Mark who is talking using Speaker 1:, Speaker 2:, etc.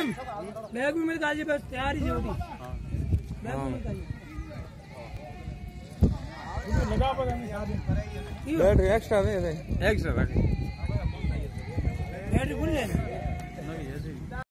Speaker 1: bag भी मिलता है बस तैयार ही होगी बैग भी मिलता है लगा पड़ा नहीं शादी बैटरी एक्स्ट्रा दे एक्स्ट्रा बैटरी फुल लेना